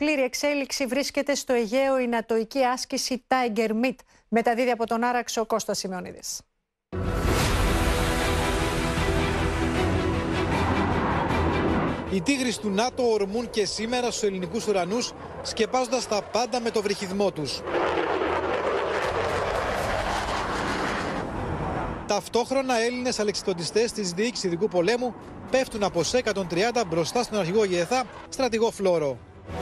πλήρη εξέλιξη βρίσκεται στο Αιγαίο η νατοϊκή άσκηση Tiger Meet. Μεταδίδει από τον Άραξο Κώστας Σημεωνίδης. Οι τίγρεις του ΝΑΤΟ ορμούν και σήμερα στους ελληνικούς ουρανούς, σκεπάζοντας τα πάντα με το βρυχυδμό τους. Ταυτόχρονα Έλληνες αλεξιτοντιστές της διοίκησης ειδικού πολέμου πέφτουν από ΣΕ 130 μπροστά στον αρχηγό ΓΕΘΑ, στρατηγό Φλόρο.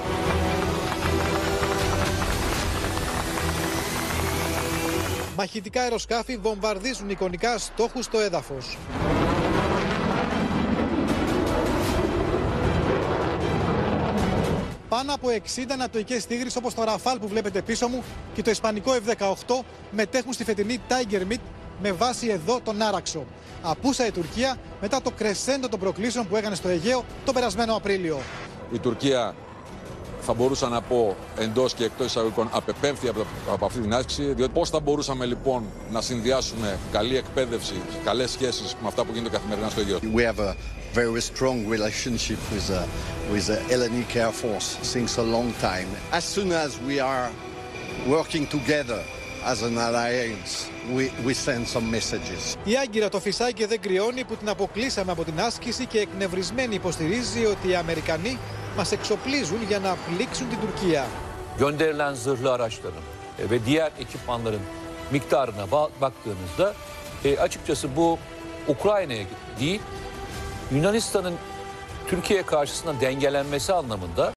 Μαχητικά αεροσκάφη βομβαρδίζουν εικονικά στόχους στο έδαφος. Πάνω από 60 νατοικές τίγρεις όπως το Ραφάλ που βλέπετε πίσω μου και το ισπανικό F-18 μετέχουν στη φετινή Tiger Meet με βάση εδώ τον Άραξο. Απούσα η Τουρκία μετά το κρεσέντο των προκλήσεων που έκανε στο Αιγαίο τον περασμένο Απρίλιο. Η Τουρκία, θα μπορούσα να πω εντός και εκτός εισαγωγικών, απεπέμφθη από αυτή την άσκηση, διότι πώς θα μπορούσαμε λοιπόν να συνδυάσουμε καλή εκπαίδευση, καλές σχέσεις με αυτά που γίνονται καθημερινά στο Αιγαίο. We have a very strong relationship with the Hellenic Air Force since a long time. As soon as we are working together as an alliance, we send some messages. Η Άγκυρα το φυσάει και δεν κρυώνει που την αποκλείσαμε από την άσκηση και εκνευρισμένη υποστηρίζει ότι οι Αμερικανοί μας εξοπλίζουν για να πλήξουν την Τουρκία. Gönderilen zırhlı araçların ve diğer ekipmanların miktarına baktığınızda açıkçası bu Ukrayna'ya değil, Yunanistan'ın Türkiye karşısında dengelenmesi anlamında